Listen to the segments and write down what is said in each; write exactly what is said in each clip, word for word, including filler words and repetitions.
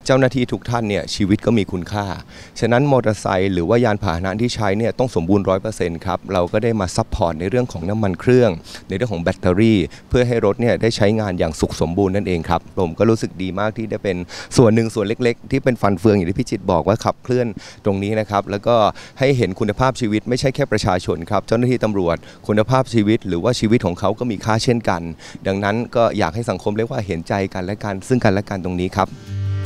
เจ้าหน้าที่ทุกท่านเนี่ยชีวิตก็มีคุณค่าฉะนั้นมอเตอร์ไซค์หรือว่ายานพาหนะที่ใช้เนี่ยต้องสมบูรณ์ร้อยเปอร์เซ็นต์ครับเราก็ได้มาซัพพอร์ตในเรื่องของน้ำมันเครื่องในเรื่องของแบตเตอรี่เพื่อให้รถเนี่ยได้ใช้งานอย่างสุขสมบูรณ์นั่นเองครับผมก็รู้สึกดีมากที่ได้เป็นส่วนหนึ่งส่วนเล็กๆที่เป็นฟันเฟืองอย่างที่พี่จิตบอกว่าขับเคลื่อนตรงนี้นะครับแล้วก็ให้เห็นคุณภาพชีวิตไม่ใช่แค่ประชาชนครับเจ้าหน้าที่ตำรวจคุณภาพชีวิตหรือว่าชีวิตของเขาก็มีค่าเช่นกันดังนั้นก็อยากให้สังคมเรียกว่าเห็นใจกันและกันซึ่งกันและกันตรงนี้ครับ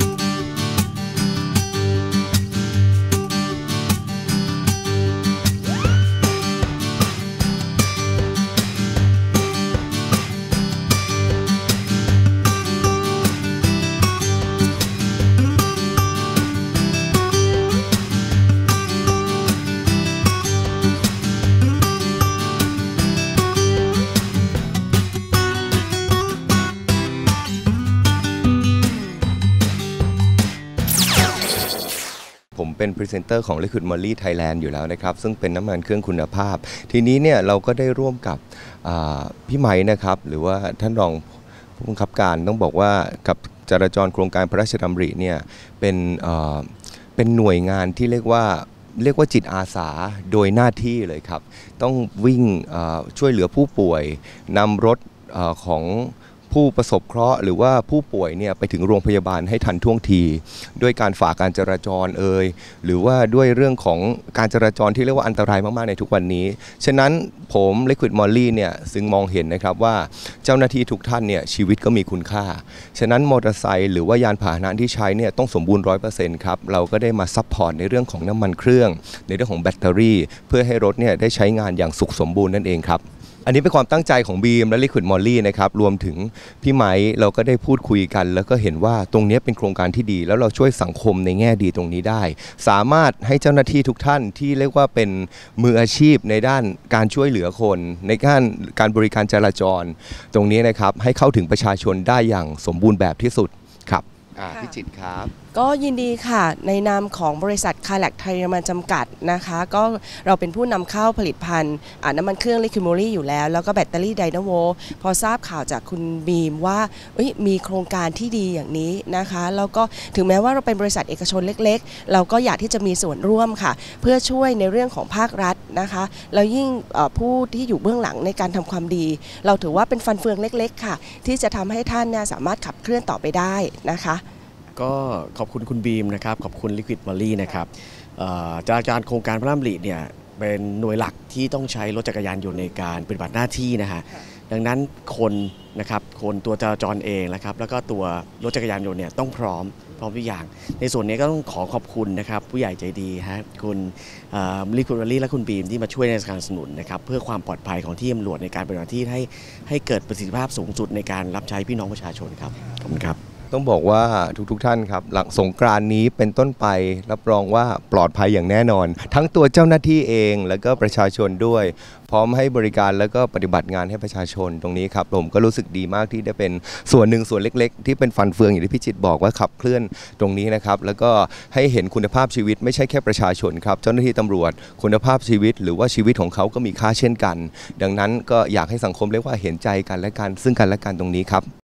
ผมเป็นพรีเซนเตอร์ของ Liquid Moly Thailand อยู่แล้วนะครับซึ่งเป็นน้ำมันเครื่องคุณภาพทีนี้เนี่ยเราก็ได้ร่วมกับพี่ไม้นะครับหรือว่าท่านรองผู้บังคับการต้องบอกว่ากับจราจรโครงการพระราชดำริเนี่ยเป็นเป็นหน่วยงานที่เรียกว่าเรียกว่าจิตอาสาโดยหน้าที่เลยครับต้องวิ่งช่วยเหลือผู้ป่วยนำรถของผู้ประสบเคราะห์หรือว่าผู้ป่วยเนี่ยไปถึงโรงพยาบาลให้ทันท่วงทีด้วยการฝ่าการจราจรเอ่ยหรือว่าด้วยเรื่องของการจราจรที่เรียกว่าอันตรายมากๆในทุกวันนี้ฉะนั้นผม Liquid Moly เนี่ยซึ่งมองเห็นนะครับว่าเจ้าหน้าที่ทุกท่านเนี่ยชีวิตก็มีคุณค่าฉะนั้นมอเตอร์ไซค์หรือว่ายานพาหนะที่ใช้เนี่ยต้องสมบูรณ์ร้อยเปอร์เซ็นต์ครับเราก็ได้มาซัพพอร์ตในเรื่องของน้ำมันเครื่องในเรื่องของแบตเตอรี่เพื่อให้รถเนี่ยได้ใช้งานอย่างสุขสมบูรณ์นั่นเองครับอันนี้เป็นความตั้งใจของบีมและ Liquid Moly นะครับรวมถึงพี่ไม้เราก็ได้พูดคุยกันแล้วก็เห็นว่าตรงนี้เป็นโครงการที่ดีแล้วเราช่วยสังคมในแง่ดีตรงนี้ได้สามารถให้เจ้าหน้าที่ทุกท่านที่เรียกว่าเป็นมืออาชีพในด้านการช่วยเหลือคนในด้านการบริการจราจรตรงนี้นะครับให้เข้าถึงประชาชนได้อย่างสมบูรณ์แบบที่สุดครับพี่จิตรครับก็ยินดีค่ะในนามของบริษัทคาแลกไทยเยอรมันจำกัดนะคะก็เราเป็นผู้นำเข้าผลิตภัณฑ์น้ำมันเครื่อง Liquid Moly อยู่แล้วแล้วก็แบตเตอรี่ไดนาโวพอทราบข่าวจากคุณบีมว่ามีโครงการที่ดีอย่างนี้นะคะแล้วก็ถึงแม้ว่าเราเป็นบริษัทเอกชนเล็กๆเราก็อยากที่จะมีส่วนร่วมค่ะเพื่อช่วยในเรื่องของภาครัฐนะคะแล้วยิ่งผู้ที่อยู่เบื้องหลังในการทำความดีเราถือว่าเป็นฟันเฟืองเล็กๆค่ะที่จะทำให้ท่านเนี่ยสามารถขับเคลื่อนต่อไปได้นะคะก็ขอบคุณคุณบีมนะครับขอบคุณ Liquid Moly นะครับจากการโครงการพระราชดำริเนี่ยเป็นหน่วยหลักที่ต้องใช้รถจักรยานยนต์ในการปฏิบัติหน้าที่นะฮะดังนั้นคนนะครับคนตัวจราจรเองนะครับแล้วก็ตัวรถจักรยานยนต์เนี่ยต้องพร้อมพร้อมทุกอย่างในส่วนนี้ก็ต้องขอขอบคุณนะครับผู้ใหญ่ใจดีฮะคุณLiquid Molyและคุณบีมที่มาช่วยในการสนับสนุนนะครับเพื่อความปลอดภัยของที่ตำรวจในการปฏิบัติหน้าที่ให้ให้เกิดประสิทธิภาพสูงสุดในการรับใช้พี่น้องประชาชนครับขอบคุณครับต้องบอกว่าทุกๆท่านครับหลังสงกรานต์นี้เป็นต้นไปรับรองว่าปลอดภัยอย่างแน่นอนทั้งตัวเจ้าหน้าที่เองแล้วก็ประชาชนด้วยพร้อมให้บริการแล้วก็ปฏิบัติงานให้ประชาชนตรงนี้ครับผมก็รู้สึกดีมากที่ได้เป็นส่วนหนึ่งส่วนเล็กๆที่เป็นฟันเฟืองอย่างที่พี่จิตรบอกว่าขับเคลื่อนตรงนี้นะครับแล้วก็ให้เห็นคุณภาพชีวิตไม่ใช่แค่ประชาชนครับเจ้าหน้าที่ตำรวจคุณภาพชีวิตหรือว่าชีวิตของเขาก็มีค่าเช่นกันดังนั้นก็อยากให้สังคมเรียกว่าเห็นใจกันและกันซึ่งกันและกันตรงนี้ครับ